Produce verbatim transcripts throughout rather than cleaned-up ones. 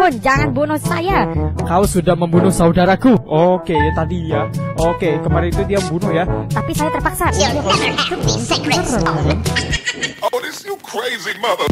Ampun, jangan bunuh saya. Kau sudah membunuh saudaraku. Oke, tadi ya. Oke, kemarin itu dia membunuh ya. Tapi saya terpaksa. Oh, this you crazy mother.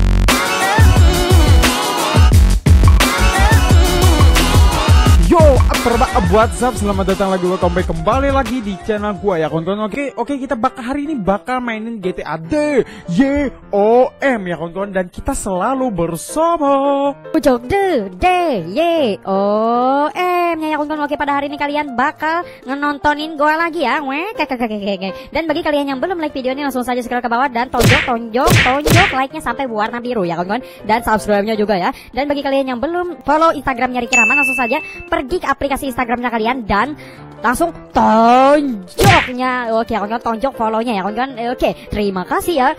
Yo, apa WhatsApp, selamat datang lagi, welcome back kembali lagi di channel gua ya kawan-kawan. Oke, oke kita bakal hari ini bakal mainin G T A D Y O M ya kawan-kawan, dan kita selalu bersama Ucok D D Y O M ya kawan-kawan. Oke, pada hari ini kalian bakal ngenontonin gua lagi ya. Weh, dan bagi kalian yang belum like video ini, langsung saja scroll ke bawah dan tonjok tonjok tonjok like-nya sampai warna biru ya kawan-kawan, dan subscribe-nya juga ya. Dan bagi kalian yang belum follow Instagramnya Ricky Rahman, langsung saja pergi ke aplikasi Instagramnya kalian dan langsung tonjoknya. Oke kawan-kawan, tonjok follow-nya ya kawan-kawan. Oke, terima kasih ya.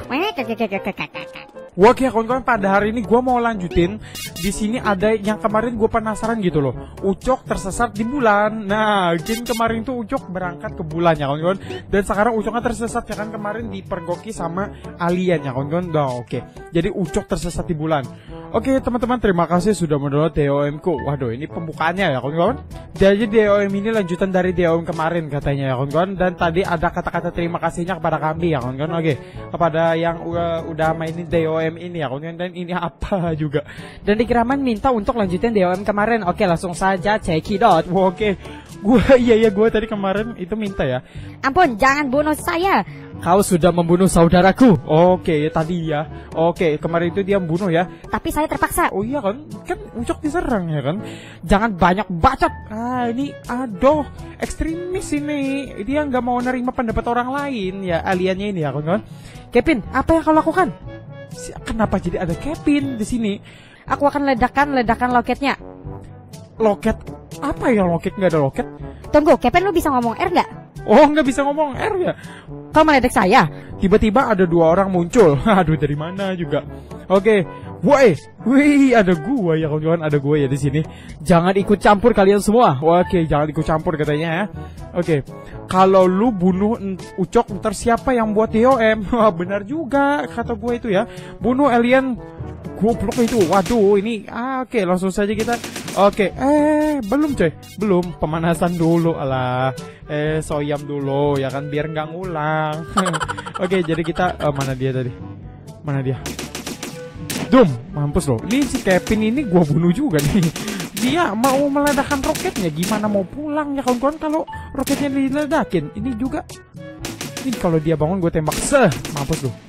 Oke kawan-kawan, pada hari ini gue mau lanjutin. Di sini ada yang kemarin gue penasaran gitu loh. Ucok tersesat di bulan. Nah, game kemarin tuh Ucok berangkat ke bulan ya kawan-kawan, dan sekarang Ucoknya tersesat ya kan, kemarin dipergoki sama alien ya kawan-kawan. Nah, oke, jadi Ucok tersesat di bulan. Oke teman-teman, terima kasih sudah mendownload D O M ku. Waduh, ini pembukaannya ya kawan-kawan. Jadi D O M ini lanjutan dari D O M kemarin katanya ya kawan-kawan. Dan tadi ada kata-kata terima kasihnya kepada kami ya kawan-kawan. Oke, kepada yang uh, udah mainin D O M ini ya kawan-kawan. Dan ini apa juga. Dan Ricky Rahman minta untuk lanjutin D O M kemarin. Oke, langsung saja cekidot. Oke, gua iya ya gua tadi kemarin itu minta ya. Ampun, jangan bunuh saya. Kau sudah membunuh saudaraku. Oke, tadi ya. Oke, kemarin itu dia membunuh ya. Tapi saya terpaksa. Oh iya kan, kan Ucok diserang ya kan. Jangan banyak bacot. Ah ini, aduh, ekstremis ini. Dia nggak mau nerima pendapat orang lain ya, aliennya ini ya kawan-kawan. Kevin, apa yang kau lakukan? Kenapa jadi ada Kevin di sini? Aku akan ledakan ledakan loketnya. Loket? Apa ya loket? Nggak ada loket? Tunggu, Kevin, lu bisa ngomong R nggak? Oh, nggak bisa ngomong R ya? Kau meledek saya? Tiba-tiba ada dua orang muncul. Aduh, dari mana juga? Oke, woi, wih, ada gua ya kawan-kawan, ada gua ya di sini. Jangan ikut campur kalian semua. Oke, jangan ikut campur katanya ya. Oke, kalau lu bunuh Ucok, ntar siapa yang buat D O M? Wah, benar juga kata gua itu ya. Bunuh alien goblok itu. Waduh, ini ah, oke, langsung saja kita. Oke, eh belum coy, belum, pemanasan dulu alah. Eh soyam dulu ya kan, biar nggak ngulang. Oke, jadi kita uh, mana dia tadi? Mana dia? Dum, mampus loh. Ini si Kevin ini gua bunuh juga nih. Dia mau meledakkan roketnya, gimana mau pulang ya kawan-kawan kalau roketnya diledakin? Ini juga. Ini kalau dia bangun gue tembak seh, mampus loh.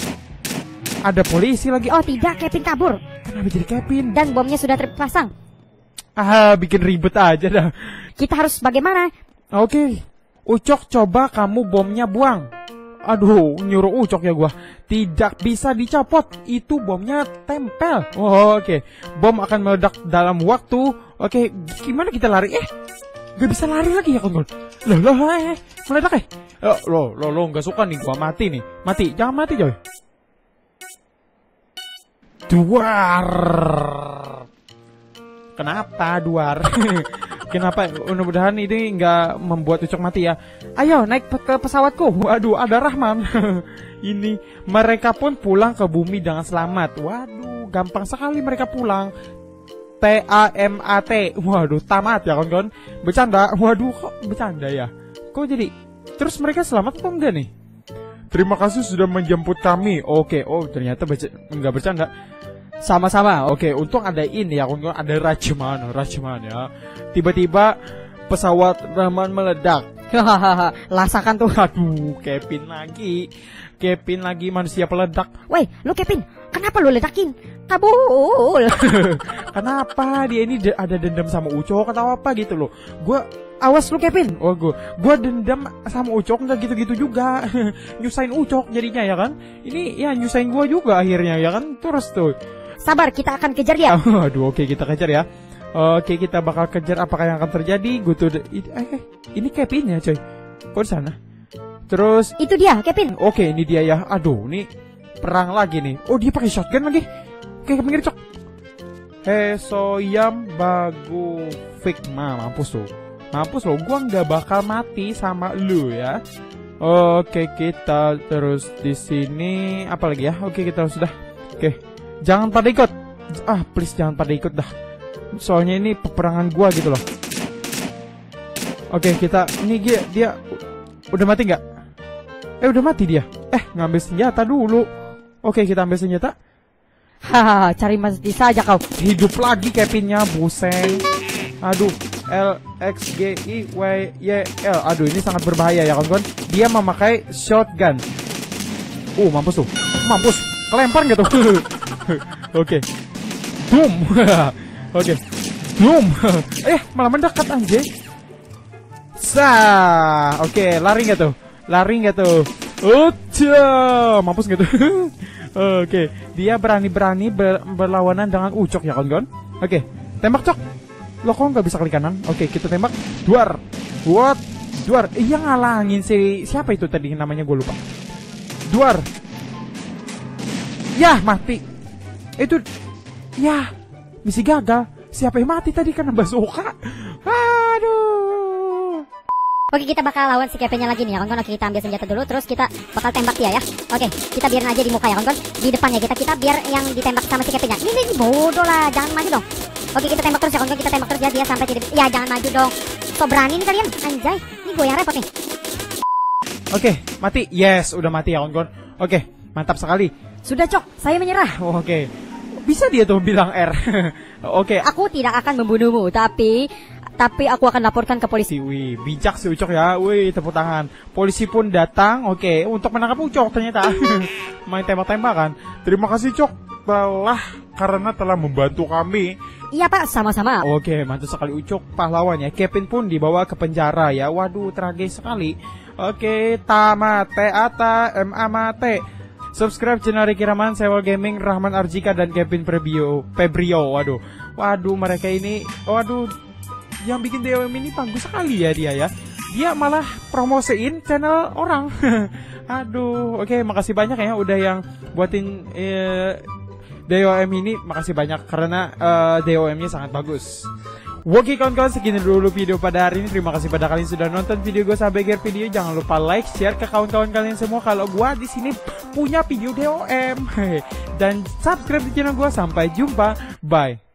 Ada polisi lagi. Oh tidak, Kevin kabur. Kenapa jadi Kevin? Dan bomnya sudah terpasang. Ah, bikin ribet aja dah. Kita harus bagaimana? Oke, Ucok, coba kamu bomnya buang. Aduh, nyuruh Ucok ya gua. Tidak bisa dicopot, itu bomnya tempel. Oh, oke, bom akan meledak dalam waktu. Oke, gimana kita lari? Eh, gak bisa lari lagi ya kawan. Loh, loh, eh, meledak eh. Oh, loh, loh, loh, gak suka nih gua, mati nih. Mati, jangan mati coy. Duar. Kenapa duar? Kenapa? Mudah-mudahan ini nggak membuat Ucok mati ya. Ayo naik ke pesawatku. Waduh, ada Rahman. Ini mereka pun pulang ke bumi dengan selamat. Waduh, gampang sekali mereka pulang. T A M A T. Waduh, tamat ya kawan-kawan. Bercanda. Waduh, kok bercanda ya? Kok jadi? Terus mereka selamat atau enggak nih? Terima kasih sudah menjemput kami. Oke, oh ternyata nggak bercanda. Sama-sama. Oke, untung ada ini ya, untung ada Rajman, Rajman ya. Tiba-tiba pesawat Rahman meledak. Hahaha, lasakan tuh. Aduh, Kevin lagi. Kevin lagi manusia peledak. Woi, lu Kevin, kenapa lu ledakin? Kabul. Kenapa dia ini ada dendam sama Ucok atau apa gitu loh. Gua awas lu Kevin. Oh, gua gua dendam sama Ucok enggak gitu-gitu juga. Nyusahin Ucok jadinya ya kan. Ini ya nyusahin gua juga akhirnya ya kan. Terus tuh. Sabar, kita akan kejar dia. Aduh, oke, kita kejar ya. Oke, kita bakal kejar apakah yang akan terjadi. Gue tuh eh ini Kevin ya, coy. Kok di sana? Terus itu dia, Kevin. Oke, ini dia ya. Aduh, ini perang lagi nih. Oh, dia pakai shotgun lagi. Oke, ke pinggir, cok. Hesoyam bagu Figma, mampus tuh. Mampus lo, gua nggak bakal mati sama lu ya. Oke, kita terus di sini apa lagi ya? Oke, kita sudah. Oke. Jangan pada ikut. Ah, please jangan pada ikut dah. Soalnya ini peperangan gua gitu loh. Oke, kita ini dia, dia udah mati nggak? Eh udah mati dia. Eh ngambil senjata dulu. Oke, kita ambil senjata. Hahaha, cari mati saja kau. Hidup lagi Kevinnya, buseng. Aduh, L X G I W Y L. Aduh, ini sangat berbahaya ya kawan-kawan. Dia memakai shotgun. Uh, mampus tuh. Mampus. Kelempar gitu. Oke. Boom. Oke. Boom. Eh, malah mendekat anjay. Sah. Oke, lari nggak tuh? Lari nggak tuh? Uca. Mampus gitu. Oke, dia berani-berani ber berlawanan dengan Ucok ya kawan-kawan. Oke, tembak Cok. Lo kok nggak bisa klik kanan? Oke, kita tembak. Duar. What? Duar. Iya ngalangin si siapa itu tadi namanya gue lupa. Duar. Yah, mati. Itu yah, misi gagal. Siapa yang mati tadi karena bazooka? Aduh. Oke, kita bakal lawan si Kevinnya lagi nih ya kawan-kawan. Oke, kita ambil senjata dulu, terus kita bakal tembak dia ya. Oke, kita biarin aja di muka ya kawan-kawan. Di depannya kita kita biar yang ditembak sama si Kevinnya. Ini, ini bodoh lah, jangan maju dong. Oke, kita tembak terus ya kawan-kawan. Kita tembak terus ya dia sampai tidak. Ya jangan maju dong. So berani nih kalian, anjay. Ini gue yang repot nih. Oke, mati. Yes, udah mati ya kawan-kawan. Oke, mantap sekali. Sudah Cok, saya menyerah. Oke, bisa dia tuh bilang R. Oke, Aku tidak akan membunuhmu, tapi tapi aku akan laporkan ke polisi. wih, bijak si Ucok ya. Wih, tepuk tangan. Polisi pun datang, oke, untuk menangkap Ucok ternyata. Main tembak-tembakan. Terima kasih Cok telah karena telah membantu kami. Iya Pak, sama-sama. Oke, mantap sekali Ucok pahlawannya. Kevin pun dibawa ke penjara ya. Waduh, tragis sekali. Oke, tamate ata M amate. Subscribe channel Ricky Rahman, Sewol Gaming, Rahman Arjika dan Kevin Prebio, Pebrio. Waduh. Waduh, mereka ini waduh, yang bikin D O M ini bagus sekali ya dia ya. Dia malah promosiin channel orang. Aduh, oke, makasih banyak ya udah yang buatin eh, D O M ini. Makasih banyak karena eh, D O M-nya sangat bagus. Oke kawan-kawan, segini dulu video pada hari ini. Terima kasih pada kalian sudah nonton video gue sampai akhir video. Jangan lupa like, share ke kawan-kawan kalian semua kalau gue di sini punya video D O M. Dan subscribe di channel gue. Sampai jumpa, bye.